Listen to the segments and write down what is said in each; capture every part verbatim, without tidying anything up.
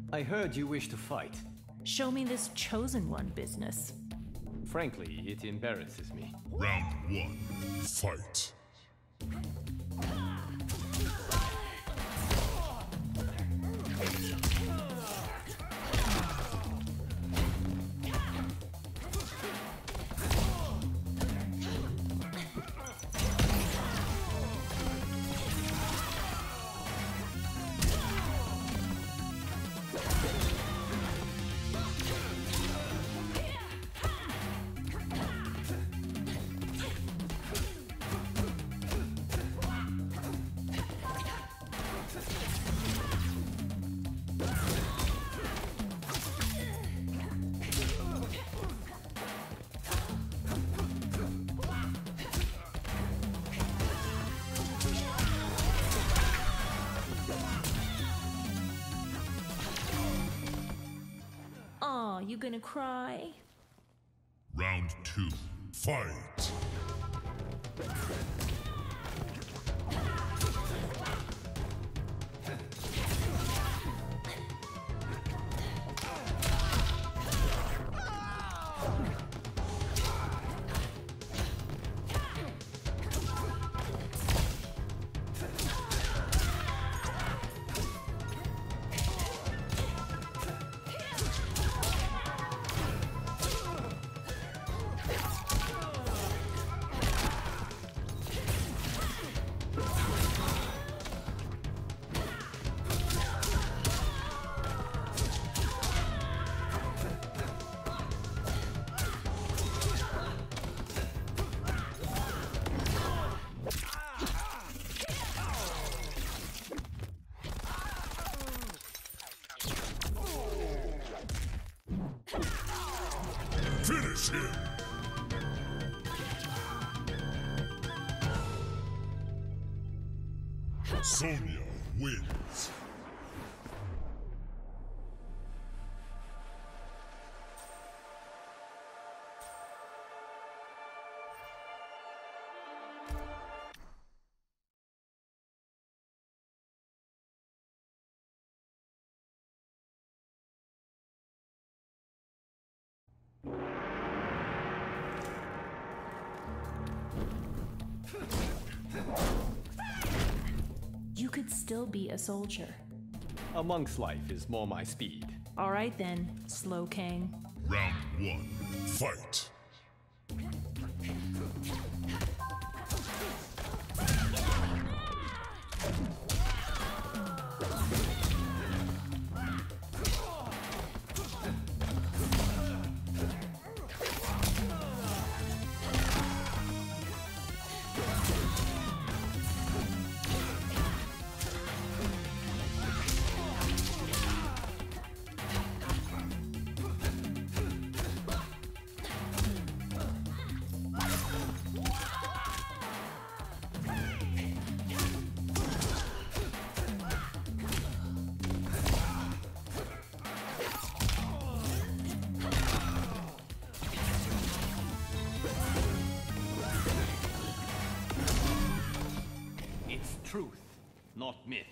I heard you wish to fight. Show me this chosen one business. Frankly, it embarrasses me. Round one, fight. Aw, you gonna cry? Round two, fight. Finish him! Sonya wins. You could still be a soldier. A monk's life is more my speed. Alright then, Slowking. Round one, fight. Truth, not myth.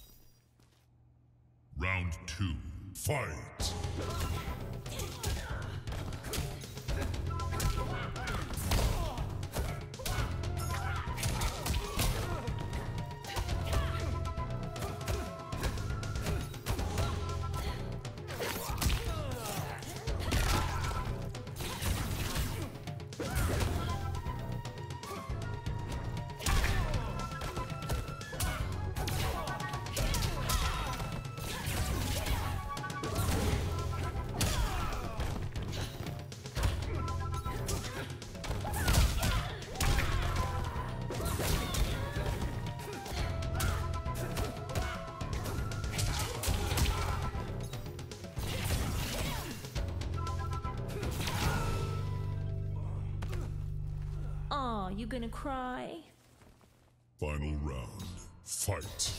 Round two, fight. Aw, you gonna cry? Final round, fight.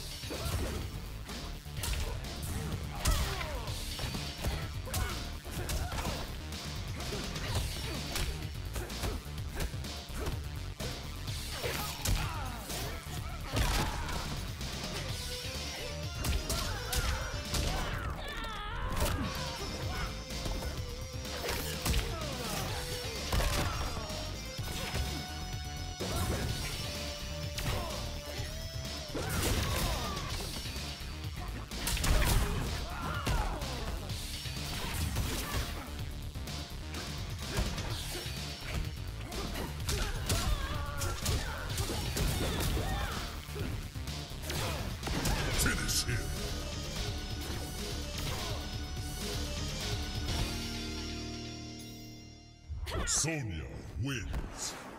Sonya wins.